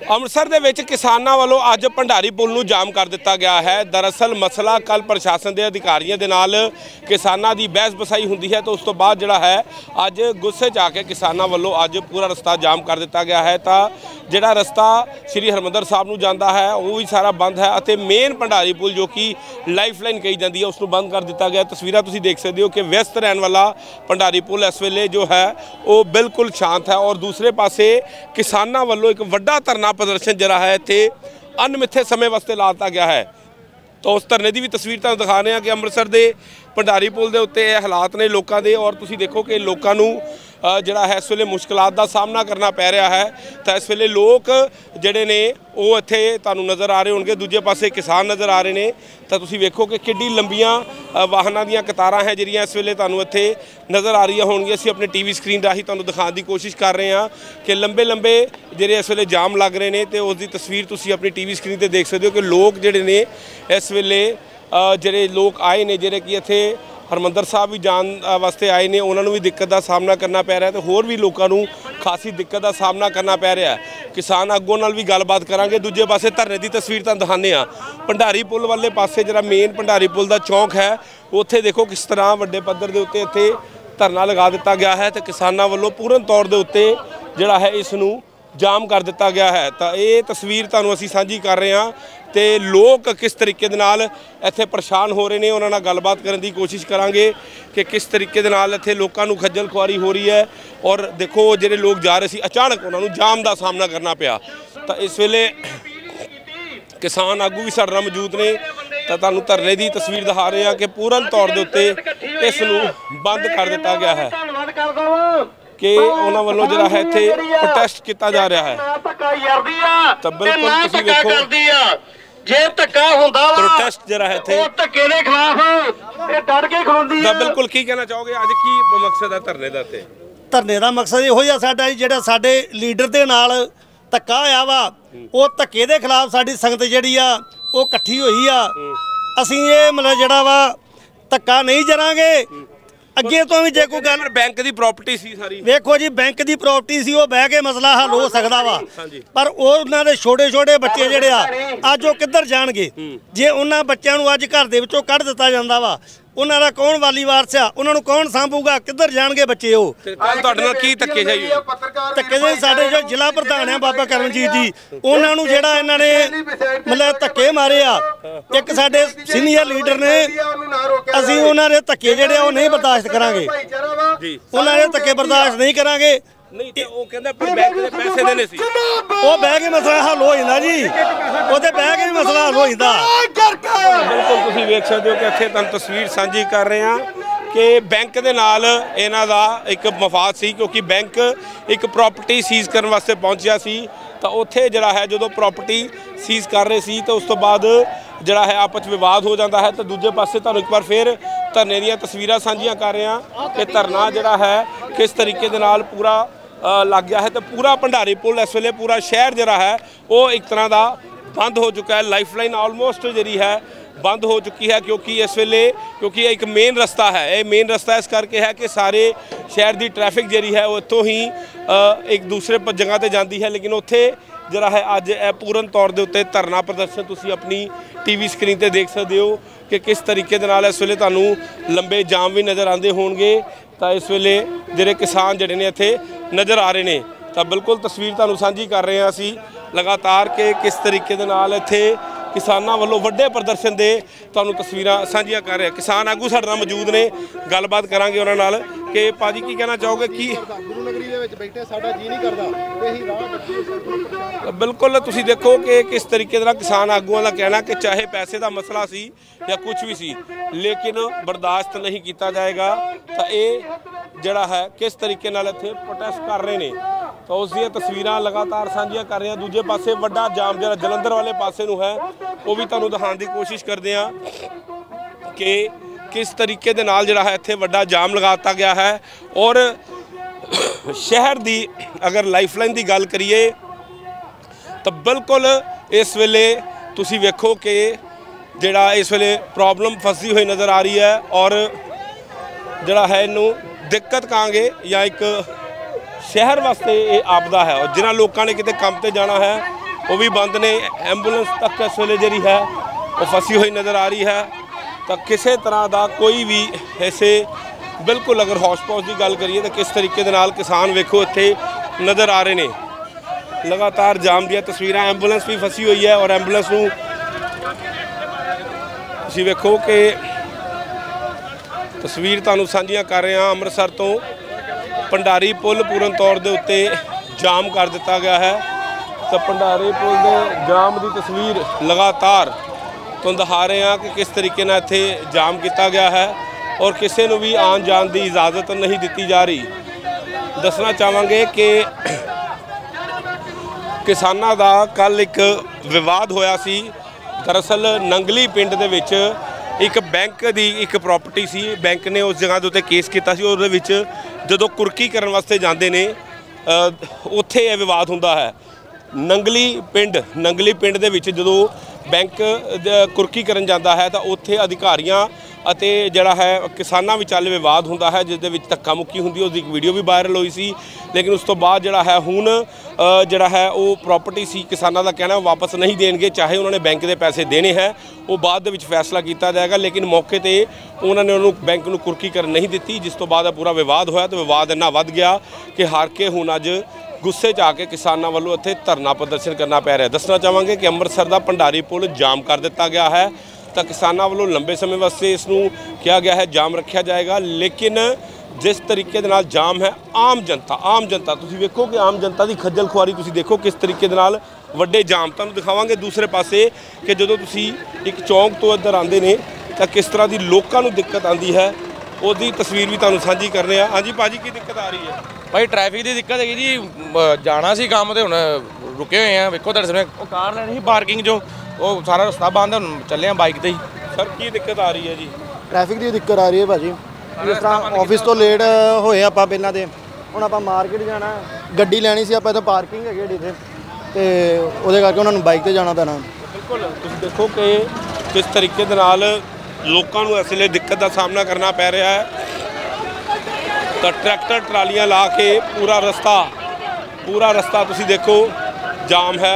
ਅੰਮ੍ਰਿਤਸਰ ਦੇ ਵਿੱਚ ਕਿਸਾਨਾਂ ਵੱਲੋਂ ਅੱਜ ਭੰਡਾਰੀ ਪੁਲ ਨੂੰ ਜਾਮ ਕਰ ਦਿੱਤਾ ਗਿਆ ਹੈ। ਦਰਅਸਲ ਮਸਲਾ ਕੱਲ ਪ੍ਰਸ਼ਾਸਨ ਦੇ ਅਧਿਕਾਰੀਆਂ ਦੇ ਨਾਲ ਕਿਸਾਨਾਂ ਦੀ ਬਹਿਸ ਬਸਾਈ ਹੁੰਦੀ ਹੈ ਤਾਂ ਉਸ ਤੋਂ ਬਾਅਦ ਜਿਹੜਾ ਹੈ ਅੱਜ ਗੁੱਸੇ 'ਚ ਆ ਕੇ ਕਿਸਾਨਾਂ ਵੱਲੋਂ ਅੱਜ ਪੂਰਾ ਰਸਤਾ ਜਾਮ ਕਰ ਦਿੱਤਾ ਗਿਆ ਹੈ। ਤਾਂ ਜਿਹੜਾ ਰਸਤਾ ਸ੍ਰੀ ਹਰਿਮੰਦਰ ਸਾਹਿਬ ਨੂੰ ਜਾਂਦਾ ਹੈ ਉਹ ਵੀ ਸਾਰਾ ਬੰਦ ਹੈ ਅਤੇ ਮੇਨ ਭੰਡਾਰੀ ਪੁਲ ਜੋ ਕਿ ਲਾਈਫਲਾਈਨ ਕਹੀ ਜਾਂਦੀ ਹੈ ਉਸ ਨੂੰ ਬੰਦ ਕਰ ਦਿੱਤਾ ਗਿਆ। ਤਸਵੀਰਾਂ ਤੁਸੀਂ ਦੇਖ ਸਕਦੇ ਹੋ ਕਿ ਵਿਅਸਤ ਰਹਿਣ ਵਾਲਾ ਭੰਡਾਰੀ ਪੁਲ ਇਸ ਵੇਲੇ ਜੋ ਹੈ ਉਹ ਬਿਲਕੁਲ ਸ਼ਾਂਤ ਹੈ ਔਰ ਦੂਸਰੇ ਪਾਸੇ ਕਿਸਾਨਾਂ ਵੱਲੋਂ ਇੱਕ ਵੱਡਾ ਧਰਨਾ प्रदर्शन जरा है इत्थे अनमिथे समय वास्ते ला दिता गया है। तो उस धरने की भी तस्वीर तुहानूं दिखा रहे हैं कि अमृतसर के भंडारी पुल के उत्ते हालात ने लोगों के और तुसीं देखो कि लोगों नूं जिहड़ा है इस वेले मुश्किलात का सामना करना पै रहा है। तो इस वेले लोग जिहड़े ने वो इत्थे तुहानूं नज़र आ रहे होणगे, दूजे पासे किसान नज़र आ रहे हैं। तो तुसीं वेखो कि किड्डी लंबियां वाहनां दीयां कतारां है जिहड़ियां इस वेले तुहानूं इत्थे नज़र आ रही होणगीआं। असीं अपने टीवी स्क्रीन राही तुहानूं दिखाउण दी कोशिश कर रहे हैं कि लंबे लंबे जिहड़े इस वेले जाम लग रहे हैं। तो उसकी तस्वीर तुसीं अपनी टीवी स्क्रीन ते देख सकदे हो कि लोग जिहड़े ने इस वेले जिहड़े लोग आए ने जिहड़े कि इत्थे हरमंदर साहब भी जान वास्ते आए ने उन्होंने भी दिक्कत का सामना करना पै रहा है। तो होर भी लोगों को खासी दिक्कत का सामना करना पै रहा है। किसान आगुओं नाल भी गलबात करांगे। दूजे पासे धरने की तस्वीर तुहानूं दिखाने भंडारी पुल वाले पासे जिहड़ा मेन भंडारी पुल का चौक है उत्थे देखो किस तरह वड्डे पद्धर के उत्ते इत्थे धरना लगा दिता गया है। तो किसानों वालों पूर्ण तौर के उत्ते जिहड़ा है इसनूं जाम कर दिता गया है। तो ये तस्वीर तुहानूं असीं साझी कर रहे हैं। तो लोग किस तरीके दे नाल इत्थे परेशान हो रहे हैं उन्हां नाल गलबात करने की कोशिश करांगे कि किस तरीके दे नाल इत्थे लोकां नूं खज्जल खुआरी हो रही है। और देखो जिहड़े लोग जा रहे सी अचानक उन्हां नूं जाम का सामना करना पिया। तो इस वेले किसान आगू भी साडे नाल मौजूद ने। तो तुहानूं धरने की तस्वीर दिखा रहे हैं कि पूर्ण तौर के उत्ते इस नूं बंद कर दिता गया है कि उन्हां वल्लों जिहड़ा है इत्थे प्रोटेस्ट किया जा रहा है। तो बिल्कुल तुसीं देखो जे धक्का हुंदा वा प्रोटेस्ट जरा है थे धक्के दे खिलाफ ये डट के खलोंदी है। बिल्कुल की कहना चाहोगे आज की मकसद है धरने दा? ते धरने दा मकसद इहो ही आ साडा जिहड़ा साडे लीडर दे नाल धक्का होया वा वो धक्के दे खिलाफ साडी संगत जिहड़ी आ वो इकट्ठी होई आ। असीं ये मतलब जिहड़ा वा धक्का नहीं जरांगे। अगे तो भी जे कोई गल बैंक की प्रॉपर्टी सी सारी वेखो जी बैंक की प्रॉपर्टी सी वो बह के मसला हल हो सकता वा पर उन्हां दे छोटे छोटे बच्चे जिहड़े आ अज वो किधर जाणगे जे उन्हां बच्चों नूं अज घर दे विचों कढ दित्ता जांदा वा उन्हां दा कौन वाली वारस आ उन्हां नूं कौन सांभूगा किधर जाणगे बच्चे वो तुहाडे नाल की धक्के जाई धक्के जे साडे जो जिला प्रधान है बाबा करमजीत जी उन्हां नूं जिहड़ा इन्हां ने मतलब धक्के मारे आ एक साडे सीनियर लीडर ने असीं उन्हां दे धक्के जिहड़े वो नहीं बर्दाश्त करांगे जी उन्हां दे धक्के बर्दाश्त नहीं करांगे। नहीं ते ओ कहंदा पर बैंक दे पैसे देने सी ओ बह के मसला हल हो जांदा जी ओते बह के भी मसला हल हो जांदा। बिल्कुल तुसीं वेख सकदे हो कि इत्थे तुहानूं तस्वीर साझी कर रहे हैं कि बैंक दे नाल इन्हां दा एक मफाद सी क्योंकि बैंक एक प्रॉपर्टी सीज करन वास्ते पहुंचिया सी। तो उत्थे जिहड़ा है जो प्रॉपर्टी सीज कर रहे सी तो उस तो बाद जिहड़ा है आपस विवाद हो जाता है। तो दूजे पासे तुहानूं एक बार फिर धरने दीयां तस्वीरां साझीआं कर रहे हैं कि धरना जिहड़ा है किस तरीके दे नाल पूरा लग गया है। तो पूरा भंडारी पुल इस वेले पूरा शहर जिहड़ा है वो एक तरह का बंद हो चुका है। लाइफलाइन ऑलमोस्ट जी है बंद हो चुकी है क्योंकि इस वेले क्योंकि एक मेन रस्ता है ये मेन रस्ता इस करके है कि सारे शहर की ट्रैफिक जी है वो इत्थों ही एक दूसरे जगह पर जाती है। लेकिन उत्थे जरा है अज पूर्ण तौर के उत्ते धरना प्रदर्शन तुसीं अपनी टीवी स्क्रीन पर देख सकते हो कि किस तरीके दे नाल इस वेले तुहानूं लंबे जाम भी नज़र आते होणगे। तो इस वेले जिहड़े किसान जिहड़े ने इत्थे नज़र आ रहे हैं तो बिल्कुल तस्वीर तुहानूं साझी कर रहे हैं असीं लगातार कि किस तरीके दे नाल इत्थे किसानों वालों वड्डे प्रदर्शन दे तुहानूं तस्वीरां साझीआं कर रहे हैं। किसान आगू साडे नाल मौजूद ने गलबात करांगे उन्हां नाल कि भाजी की कहना चाहोगे कि गुरु नगरी दे विच बैठे साडा जी नहीं करदा यही राह बिल्कुल तुसीं देखो कि किस तरीके दे नाल किसान आगूआं दा कहना कि चाहे पैसे का मसला सी या कुछ भी सी लेकिन बर्दाश्त नहीं किया जाएगा। तो ये जिहड़ा है किस तरीके नाल इत्थे प्रोटेस्ट कर रहे हैं तो उस दी तस्वीरां लगातार साझीआं कर रहे हैं। दूजे पासे वड्डा जाम जिहड़ा जलंधर वाले पासे नूं है वो भी तुहानूं दिखाउण दी कोशिश करदे हां कि किस तरीके दे नाल जिहड़ा है इत्थे वड्डा जाम लगा दित्ता गया है। और शहर दी अगर लाइफलाइन की गल करिए तो बिल्कुल इस वेले तुसीं वेखो कि जिहड़ा इस वेले प्रॉब्लम फसी हुई नज़र आ रही है और जिहड़ा है इनू दिक्कत कहांगे या एक शहर वास्ते ये आपदा है। और जिन्हां लोगों ने किते काम ते जाना है वो भी बंद ने। एंबूलेंस तक इस वेले जी है वो फसी हुई नज़र आ रही है। तो किसी तरह का कोई भी ऐसे बिल्कुल अगर हौश पौश की गल करिए तो किस तरीके दे नाल किसान वेखो इत्थे नज़र आ रहे हैं। लगातार जाम दी तस्वीरां। एंबूलेंस भी फसी हुई है और एंबूलेंस नूं तुसीं वेखो कि तस्वीर तुहानूं साझीआं कर रहे हैं अमृतसर तो। भंडारी पुल पूर्ण तौर के उत्ते जाम कर दिता गया है। तो भंडारी पुल के जाम की तस्वीर लगातार तुहानूं दिखा रहे हैं कि किस तरीके नाल इत्थे जाम किया गया है और किसी को भी आन जान की इजाज़त नहीं दी जा रही। दसना चाहांगे कि किसानां दा कल एक विवाद होया सी। दरअसल नंगली पिंड दे विच एक बैंक की एक प्रॉपर्टी सी। बैंक ने उस जगह के उत्ते केस किया सी। उहदे विच जदों कुरकी करन वास्ते जांदे ने उत्थे यह विवाद हुंदा है। नंगली पिंड दे विच जदों बैंक कुरकी करन जांदा है तो उत्थे अधिकारियां ਅਤੇ ਜਿਹੜਾ ਹੈ ਕਿਸਾਨਾਂ ਵਿਚਾਲੇ ਵਿਵਾਦ ਹੁੰਦਾ ਹੈ ਜਿਸ ਦੇ ਵਿੱਚ ਧੱਕਾ ਮੁੱਕੀ ਹੁੰਦੀ ਹੈ। ਉਸ ਦੀ ਇੱਕ ਵੀਡੀਓ ਵੀ ਵਾਇਰਲ ਹੋਈ ਸੀ। ਲੇਕਿਨ ਉਸ ਤੋਂ ਬਾਅਦ ਜਿਹੜਾ ਹੈ ਹੁਣ ਜਿਹੜਾ ਹੈ ਉਹ ਪ੍ਰਾਪਰਟੀ ਸੀ ਕਿਸਾਨਾਂ ਦਾ ਕਹਿਣਾ ਵਾਪਸ ਨਹੀਂ ਦੇਣਗੇ। ਚਾਹੇ ਉਹਨਾਂ ਨੇ ਬੈਂਕ ਦੇ ਪੈਸੇ ਦੇਣੇ ਹੈ ਉਹ ਬਾਅਦ ਦੇ ਵਿੱਚ ਫੈਸਲਾ ਕੀਤਾ ਜਾਏਗਾ। ਲੇਕਿਨ ਮੌਕੇ ਤੇ ਉਹਨਾਂ ਨੇ ਉਹਨੂੰ ਬੈਂਕ ਨੂੰ ਕੁਰਕੀ ਕਰਨ ਨਹੀਂ ਦਿੱਤੀ ਜਿਸ ਤੋਂ ਬਾਅਦ ਪੂਰਾ ਵਿਵਾਦ ਹੋਇਆ ਤੇ ਵਿਵਾਦ ਇੰਨਾ ਵੱਧ ਗਿਆ ਕਿ ਹਾਰ ਕੇ ਹੁਣ ਅੱਜ ਗੁੱਸੇ 'ਚ ਆ ਕੇ ਕਿਸਾਨਾਂ ਵੱਲੋਂ ਇੱਥੇ ਧਰਨਾ ਪ੍ਰਦਰਸ਼ਨ ਕਰਨਾ ਪੈ ਰਿਹਾ। ਦੱਸਣਾ ਚਾਹਾਂਗੇ ਕਿ ਅੰਮ੍ਰਿਤਸਰ ਦਾ ਭੰਡਾਰੀ ਪੁਲ ਜਾਮ ਕਰ ਦਿੱਤਾ ਗਿਆ ਹੈ। तो किसानों वालों लंबे समय वास्ते इसनूं कहा गया है जाम रखा जाएगा। लेकिन जिस तरीके दे नाल जाम है आम जनता तुसीं वेखो कि आम जनता की खज्जल खुआरी तुसीं देखो किस तरीके दे नाल वड्डे जाम। तुहानूं दिखावांगे दूसरे पासे कि जदों तुसीं एक चौंक तो इधर आंदे ने तो किस तरह की लोकां नूं दिक्कत आंदी है उसकी तस्वीर भी तुहानूं साझी कर रहे हैं। हाँ जी भाजी की दिक्कत आ रही है? भाई ट्रैफिक की दिक्कत है जी। जाना सी काम तो हुण रुके हुए हैं। वेखो तुहाडे सामने वो कार लैनी सी पार्किंग जो वो सारा रस्ता बंद है। हुण चले हैं बाइक ते ही। सर की दिक्कत आ रही है जी? ਟ੍ਰੈਫਿਕ ਦੀ ਦਿੱਕਤ ਆ ਰਹੀ ਹੈ ਭਾਜੀ। ਜਿਸ ਤਰ੍ਹਾਂ ਆਫਿਸ ਤੋਂ ਲੇਟ ਹੋਏ ਆਪਾਂ ਪਹਿਲਾਂ ਤੇ ਹੁਣ ਆਪਾਂ ਮਾਰਕੀਟ ਜਾਣਾ ਗੱਡੀ ਲੈਣੀ ਸੀ ਆਪਾਂ ਇੱਥੇ ਪਾਰਕਿੰਗ ਹੈਗੀ ਢੀ ਤੇ ਤੇ ਉਹਦੇ ਕਰਕੇ ਉਹਨਾਂ ਨੂੰ ਬਾਈਕ ਤੇ ਜਾਣਾ ਪੈਣਾ। ਬਿਲਕੁਲ ਤੁਸੀਂ ਦੇਖੋ ਕਿ ਕਿਸ ਤਰੀਕੇ ਦੇ ਨਾਲ ਲੋਕਾਂ ਨੂੰ ਇਸ ਵੇਲੇ ਦਿੱਕਤ ਦਾ ਸਾਹਮਣਾ ਕਰਨਾ ਪੈ ਰਿਹਾ ਹੈ। ਤਾਂ ਟਰੈਕਟਰ ਟਰਾਲੀਆਂ ਲਾ ਕੇ ਪੂਰਾ ਰਸਤਾ ਤੁਸੀਂ ਦੇਖੋ ਜਾਮ ਹੈ।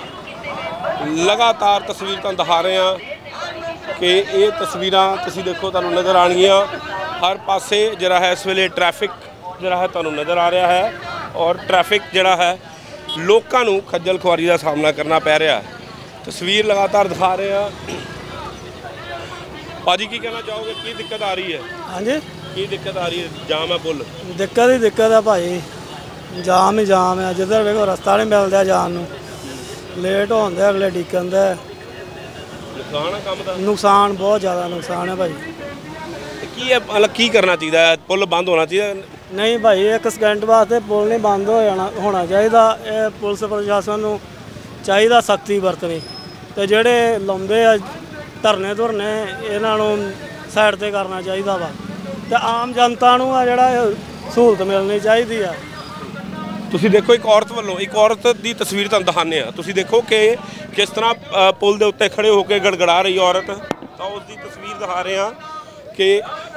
लगातार तस्वीर तुहानूं दिखा रहे हैं कि ये तस्वीरां तुसीं देखो तुहानूं नज़र आउणगीआं। हर पासे जिहड़ा है इस वेले ट्रैफिक जिहड़ा है तुहानूं नज़र आ रहा है और ट्रैफिक जिहड़ा है लोकां नूं खज्जल खुआरी का सामना करना पै रहा है। तस्वीर लगातार दिखा रहे हैं। भाजी की कहना चाहोगे की दिक्कत आ रही है? हाँ जी की दिक्कत आ रही है? जाम है पुल दिक्कत ही दिक्कत है भाई। जाम ही जाम है। जिधर वेखो रस्ता नहीं मिलता जान नूं लेट होंदे अगले डिकन दे नुकसान है काम दा। नुकसान बहुत ज़्यादा नुकसान है भाई। की है मतलब की करना चाहिए? पुल बंद होना चाहिए? नहीं भाई एक सेकंड वास्ते पुल नहीं बंद हो जाना होना चाहिए। पुलिस प्रशासन नूं चाहिए सख्ती बरतनी ते जेहड़े लाउंदे आ धरने धुरने इन्हां नूं साइड ते करना चाहिए वा ते आम जनता नूं आ जिहड़ा सहूलत मिलनी चाहिए है। ਤੁਸੀਂ ਦੇਖੋ ਇੱਕ ਔਰਤ ਦੀ ਤਸਵੀਰ ਤੁਹਾਨੂੰ ਦਿਖਾਉਂਦੇ ਆ। ਤੁਸੀਂ ਦੇਖੋ ਕਿ ਕਿਸ ਤਰ੍ਹਾਂ ਪੁਲ ਦੇ ਉੱਤੇ ਖੜੇ ਹੋ ਕੇ ਗੜਗੜਾ ਰਹੀ ਔਰਤ। ਤਾਂ ਉਸ ਦੀ ਤਸਵੀਰ ਦਿਖਾ ਰਹੇ ਆ ਕਿ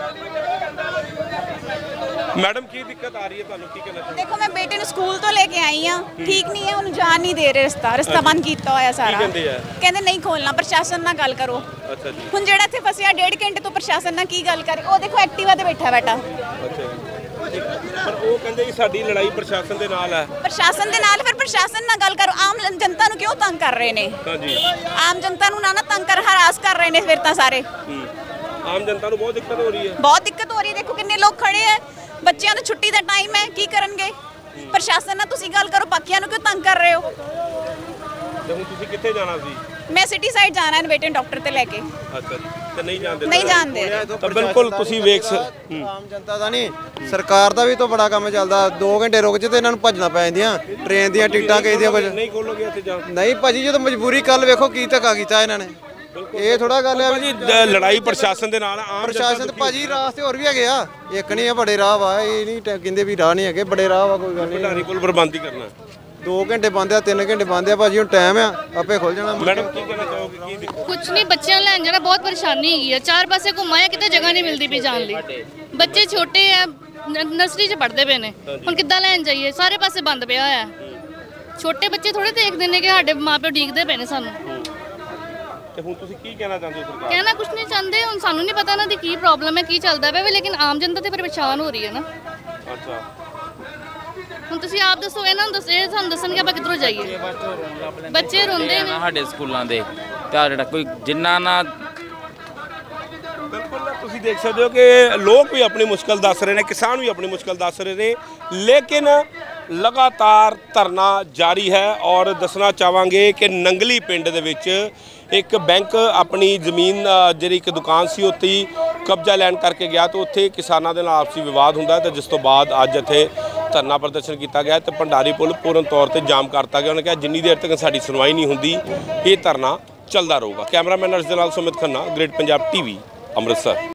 मैडम की दिक्कत आ रही है ਤੁਹਾਨੂੰ ਕੀ ਕਹਿਣਾ ਚਾਹੁੰਦੇ? देखो मैं बेटे ਨੂੰ ਸਕੂਲ ਤੋਂ ਲੈ ਕੇ ਆਈ ਆ ठीक नहीं है ਉਹਨੂੰ ਜਾਣ ਨਹੀਂ ਦੇ ਰਹੇ ਰਸਤਾ ਬੰਦ ਕੀਤਾ ਹੋਇਆ ਸਾਰਾ। ਕਹਿੰਦੇ ਨਹੀਂ ਖੋਲਣਾ ਪ੍ਰਸ਼ਾਸਨ ਨਾਲ ਗੱਲ ਕਰੋ। ਅੱਛਾ ਜੀ। ਹੁਣ ਜਿਹੜਾ ਇੱਥੇ ਫਸਿਆ 1.5 ਘੰਟੇ ਤੋਂ ਪ੍ਰਸ਼ਾਸਨ ਨਾਲ ਕੀ ਗੱਲ ਕਰੇ? ਉਹ ਦੇਖੋ ਐਕਟਿਵਾ ਤੇ ਬੈਠਾ ਅੱਛਾ ਪਰ ਉਹ ਕਹਿੰਦੇ ਕਿ ਸਾਡੀ ਲੜਾਈ ਪ੍ਰਸ਼ਾਸਨ ਦੇ ਨਾਲ ਹੈ। ਪ੍ਰਸ਼ਾਸਨ ਦੇ ਨਾਲ ਫਿਰ ਪ੍ਰਸ਼ਾਸਨ ਨਾਲ ਗੱਲ ਕਰੋ। ਆਮ ਜਨਤਾ ਨੂੰ ਕਿਉਂ ਤੰਗ ਕਰ ਰਹੇ ਨੇ? ਹਾਂਜੀ ਆਮ ਜਨਤਾ ਨੂੰ ਨਾ ਤੰਗ ਕਰ ਹਰਾਸ ਕਰ ਰਹੇ ਨੇ ਫਿਰ ਤਾਂ ਸਾਰੇ। ਆਮ ਜਨਤਾ ਨੂੰ ਬਹੁਤ ਦਿੱਕਤ ਹੋ ਰਹੀ ਹੈ। ਬਹੁਤ ਦਿੱਕਤ ਹੋ ਰਹੀ ਹੈ। ਦੇਖੋ ਕਿੰਨੇ ਲੋਕ ਖੜੇ ਹੈ ਬੱਚਿਆਂ ਦੀ ਛੁੱਟੀ ਦਾ ਟਾਈਮ ਹੈ ਕੀ ਕਰਨਗੇ? ਪ੍ਰਸ਼ਾਸਨ ਨਾਲ ਤੁਸੀਂ ਗੱਲ ਕਰੋ ਬਾਕੀਆਂ ਨੂੰ ਕਿਉਂ ਤੰਗ ਕਰ ਰਹੇ ਹੋ? ਤੇ ਹੁਣ ਤੁਸੀਂ ਕਿੱਥੇ ਜਾਣਾ ਸੀ? ਮੈਂ ਸਿਟੀ ਸਾਈਡ ਜਾਣਾ ਹੈ ਬੇਟੇ ਨੂੰ ਡਾਕਟਰ ਤੇ ਲੈ ਕੇ। ਅੱਛਾ ਜੀ ਤੇ ਨਹੀਂ ਜਾਂਦੇ? ਨਹੀਂ ਜਾਂਦੇ। ਤਾਂ ਬਿਲਕੁਲ ਤੁਸੀਂ ਵੇਖ ਆਮ ਜਨਤਾ ਦਾ ਨਹੀਂ ਸਰਕਾਰ ਦਾ ਵੀ ਤਾਂ ਬੜਾ ਕੰਮ ਚੱਲਦਾ। 2 ਘੰਟੇ ਰੁਕ ਜੇ ਤੇ ਇਹਨਾਂ ਨੂੰ ਭੱਜਣਾ ਪੈ ਜਾਂਦੀਆਂ ਟ੍ਰੇਨ ਦੀਆਂ ਟਿਕਟਾਂ ਕਿਸੇ ਦੀਆਂ ਕੁਝ ਨਹੀਂ ਖੋਲੋਗੇ ਇੱਥੇ ਜਾ ਨਹੀਂ ਭਾਜੀ ਜਦੋਂ ਮਜਬੂਰੀ ਕੱਲ ਵੇਖੋ ਕੀ ਧੱਕਾ ਕੀਤਾ ਇਹਨਾਂ ਨੇ। ਇਹ ਥੋੜਾ ਗੱਲ ਹੈ ਭਾਜੀ ਲੜਾਈ ਪ੍ਰਸ਼ਾਸਨ ਦੇ ਨਾਲ ਆਮ ਪ੍ਰਸ਼ਾਸਨ ਤੇ ਭਾਜੀ ਰਾਸਤੇ ਹੋਰ ਵੀ ਹੈਗੇ ਆ। ਇੱਕ ਨਹੀਂ ਆ ਬੜੇ ਰਾਹ ਵਾ ਇਹ ਨਹੀਂ ਕਹਿੰਦੇ ਵੀ ਰਾਹ ਨਹੀਂ ਹੈਗੇ ਬੜੇ ਰਾਹ ਵਾ ਕੋਈ ਗੱਲ ਨਹੀਂ। ਭੰਡਾਰੀ ਪੁਲ ਪ੍ਰਬੰਧ ਹੀ ਕਰਨਾ 2 ਘੰਟੇ ਬੰਦ ਆ 3 ਘੰਟੇ ਬੰਦ ਆ ਭਾਜੀ ਹੁਣ ਟਾਈਮ ਆ ਆਪੇ ਖੁੱਲ ਜਾਣਾ। ਮੈਡਮ ਕੀ ਕਹਿਣਾ ਚਾਹੋਗੇ ਕੀ ਦਿੱਕਤ? ਕੁਛ ਨਹੀਂ ਬੱਚਿਆਂ ਲੈਣ ਜਾਣਾ ਬਹੁਤ ਪਰੇਸ਼ਾਨੀ ਹੈਗੀ ਆ। 4 ਪਾਸੇ ਘੁੰਮਾਇਆ ਕਿਤੇ ਜਗ੍ਹਾ ਨਹੀਂ ਮਿਲਦੀ ਪਈ ਜਾਣ ਲਈ। ਬੱਚੇ ਛੋਟੇ ਆ ਨਰਸਰੀ 'ਚ ਪੜ੍ਹਦੇ ਪਏ ਨੇ ਹੁਣ ਕਿੱਦਾਂ ਲੈਣ ਜਾਈਏ? ਸਾਰੇ ਪਾਸੇ ਬੰਦ ਪਿਆ ਹੋਇਆ। ਛੋਟੇ ਬੱਚੇ ਥੋੜੇ ਦੇਖਦੇ ਨੇ ਕਿ ਸਾਡੇ ਮਾਪਿਓ ਡੀਕਦੇ ਪਏ ਨੇ ਸਾਨੂੰ। ਤੇ ਹੁਣ ਤੁਸੀਂ ਕੀ ਕਹਿਣਾ ਚਾਹੁੰਦੇ ਹੋ ਸਰਕਾਰ? ਕਹਿਣਾ ਕੁਝ ਨਹੀਂ ਚਾਹੁੰਦੇ, ਹੁਣ ਸਾਨੂੰ ਨਹੀਂ ਪਤਾ ਇਹਨਾਂ ਦੀ ਕੀ ਪ੍ਰੋਬਲਮ ਹੈ, ਕੀ ਚੱਲਦਾ ਪਿਆ, ਲੇਕਿਨ ਆਮ ਜਨਤਾ ਤੇ ਪਰੇਸ਼ਾਨ ਹੋ ਰਹੀ ਹੈ ਨਾ। ਅੱਛਾ, ਹੁਣ ਤੁਸੀਂ ਆਪ ਦੱਸੋ, ਇਹਨਾਂ ਨੂੰ ਦੱਸੇ ਸਾਨੂੰ ਦੱਸਣਗੇ ਆਪਾਂ ਕਿੱਧਰੋਂ ਜਾਈਏ। ਬੱਚੇ ਰੋਂਦੇ ਨੇ ਸਾਡੇ ਸਕੂਲਾਂ ਦੇ ਤੇ ਜਿਹੜਾ ਕੋਈ ਜਿੰਨਾ ਨਾ ਬਿਲਕੁਲ ਤੁਸੀਂ ਦੇਖ ਸਕਦੇ ਹੋ ਕਿ ਲੋਕ ਵੀ ਆਪਣੀ ਮੁਸ਼ਕਲ ਦੱਸ ਰਹੇ ਨੇ, ਕਿਸਾਨ ਵੀ ਆਪਣੀ ਮੁਸ਼ਕਲ ਦੱਸ ਰਹੇ ਨੇ, ਲੇਕਿਨ ਲਗਾਤਾਰ ਧਰਨਾ ਜਾਰੀ ਹੈ। ਔਰ ਦੱਸਣਾ ਚਾਹਾਂਗੇ ਕਿ ਨੰਗਲੀ ਪਿੰਡ ਦੇ ਵਿੱਚ ਇੱਕ ਬੈਂਕ ਆਪਣੀ ਜ਼ਮੀਨ ਜਿਹੜੀ ਇੱਕ ਦੁਕਾਨ ਸੀ ਉੱਥੇ ਹੀ ਕਬਜ਼ਾ ਲੈਣ ਕਰਕੇ ਗਿਆ ਤੇ ਉੱਥੇ ਕਿਸਾਨਾਂ ਦੇ ਨਾਲ ਆਪਸੀ ਵਿਵਾਦ ਹੁੰਦਾ ਤੇ ਜਿਸ ਤੋਂ ਬਾਅਦ ਅੱਜ ਇੱਥੇ ਧਰਨਾ ਪ੍ਰਦਰਸ਼ਨ ਕੀਤਾ ਗਿਆ ਤੇ ਭੰਡਾਰੀ ਪੁਲ ਪੂਰਨ ਤੌਰ ਤੇ ਜਾਮ ਕਰਤਾ ਗਿਆ। ਉਹਨੇ ਕਿਹਾ ਜਿੰਨੀ ਦੇਰ ਤੱਕ ਸਾਡੀ ਸੁਣਵਾਈ ਨਹੀਂ ਹੁੰਦੀ ਇਹ ਧਰਨਾ ਚੱਲਦਾ ਰਹੂਗਾ। ਕੈਮਰਾਮੈਨ ਅਰਸ਼ ਦੇ ਨਾਲ ਸੁਮਿਤ ਖੰਨਾ, ਗ੍ਰੇਟ ਪੰਜਾਬ ਟੀਵੀ, ਅੰਮ੍ਰਿਤਸਰ।